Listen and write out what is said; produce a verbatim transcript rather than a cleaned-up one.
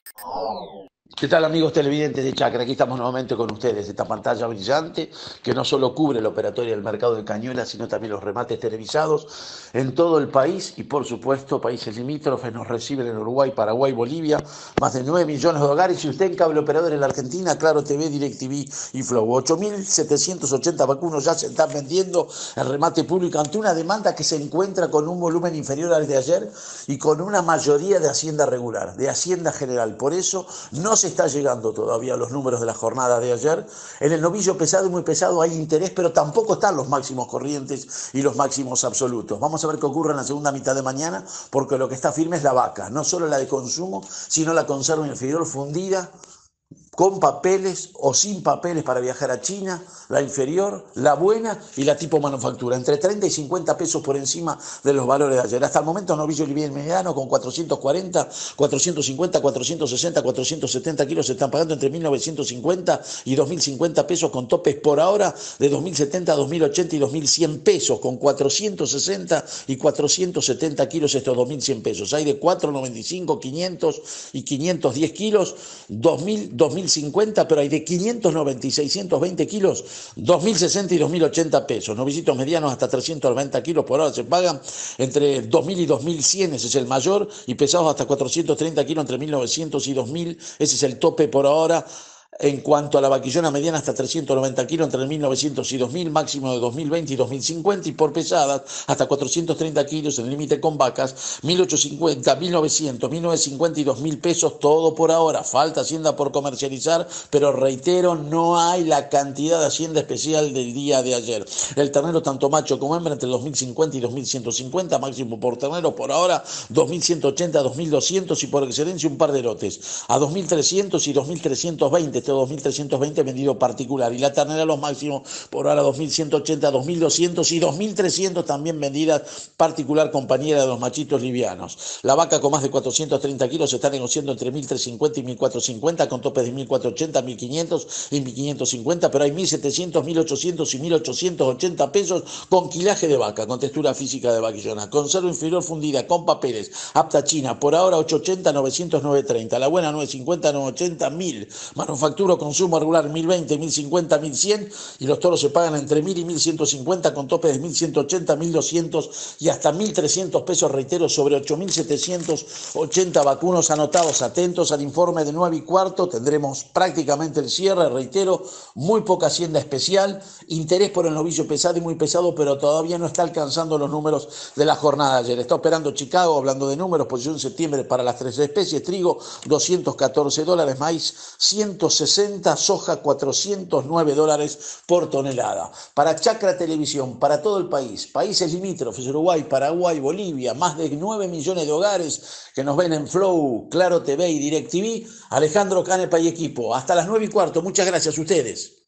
¿Qué tal, amigos televidentes de Chacra? Aquí estamos nuevamente con ustedes. Esta pantalla brillante que no solo cubre el operatorio del mercado de Cañuelas, sino también los remates televisados en todo el país y, por supuesto, países limítrofes. Nos reciben en Uruguay, Paraguay, Bolivia, más de nueve millones de hogares. Y usted en cable operador en la Argentina, Claro T V, DirecTV y Flow. ocho mil setecientos ochenta vacunos ya se están vendiendo en remate público ante una demanda que se encuentra con un volumen inferior al de ayer y con una mayoría de Hacienda regular, de Hacienda General. Por eso no se está llegando todavía a los números de la jornada de ayer. En el novillo pesado y muy pesado hay interés, pero tampoco están los máximos corrientes y los máximos absolutos. Vamos a ver qué ocurre en la segunda mitad de mañana, porque lo que está firme es la vaca, no solo la de consumo, sino la conserva inferior fundida, con papeles o sin papeles para viajar a China, la inferior, la buena y la tipo manufactura, entre treinta y cincuenta pesos por encima de los valores de ayer. Hasta el momento novillo liviano mediano con cuatrocientos cuarenta, cuatrocientos cincuenta, cuatrocientos sesenta, cuatrocientos setenta kilos se están pagando entre mil novecientos cincuenta y dos mil cincuenta pesos, con topes por ahora de dos mil setenta, dos mil ochenta y dos mil cien pesos, con cuatrocientos sesenta y cuatrocientos setenta kilos estos dos mil cien pesos. Hay de cuatrocientos noventa y cinco, quinientos y quinientos diez kilos, dos mil, dos mil cincuenta, pero hay de quinientos noventa y seiscientos veinte kilos, dos mil sesenta y dos mil ochenta pesos. Novillitos medianos hasta trescientos noventa kilos por hora se pagan entre dos mil y dos mil cien, ese es el mayor, y pesados hasta cuatrocientos treinta kilos entre mil novecientos y dos mil, ese es el tope por ahora. En cuanto a la vaquillona mediana, hasta trescientos noventa kilos entre mil novecientos y dos mil, máximo de dos mil veinte y dos mil cincuenta, y por pesadas hasta cuatrocientos treinta kilos en el límite con vacas, mil ochocientos cincuenta, mil novecientos, mil novecientos cincuenta y dos mil pesos, todo por ahora. Falta Hacienda por comercializar, pero reitero, no hay la cantidad de Hacienda especial del día de ayer. El ternero, tanto macho como hembra, entre dos mil cincuenta y dos mil ciento cincuenta, máximo por ternero por ahora, dos mil ciento ochenta, dos mil doscientos y por excelencia un par de lotes, a dos mil trescientos y dos mil trescientos veinte. Este dos mil trescientos veinte vendido particular, y la ternera los máximos por ahora dos mil ciento ochenta, dos mil doscientos y dos mil trescientos también vendidas particular, compañera de los machitos livianos. La vaca con más de cuatrocientos treinta kilos se está negociando entre mil trescientos cincuenta y mil cuatrocientos cincuenta, con topes de mil cuatrocientos ochenta, mil quinientos y mil quinientos cincuenta, pero hay mil setecientos, mil ochocientos y mil ochocientos ochenta pesos con quilaje de vaca, con textura física de vaquillona, conserva inferior fundida, con papeles, apta China, por ahora ochocientos ochenta, novecientos, novecientos treinta, la buena novecientos cincuenta, novecientos ochenta, mil, manufactura consumo regular mil veinte, mil cincuenta, mil cien, y los toros se pagan entre mil y mil ciento cincuenta, con topes de mil ciento ochenta, mil doscientos y hasta mil trescientos pesos, reitero, sobre ocho mil setecientos ochenta vacunos anotados. Atentos al informe de nueve y cuarto, tendremos prácticamente el cierre, reitero, muy poca Hacienda especial, interés por el novillo pesado y muy pesado, pero todavía no está alcanzando los números de la jornada de ayer. Está operando Chicago, hablando de números, posición septiembre para las tres especies: trigo doscientos catorce dólares, maíz ciento sesenta, soja cuatrocientos nueve dólares por tonelada. Para Chacra Televisión, para todo el país, países limítrofes, Uruguay, Paraguay, Bolivia, más de nueve millones de hogares que nos ven en Flow, Claro T V y DirecTV, Alejandro Canepa y equipo. Hasta las nueve y cuarto, muchas gracias a ustedes.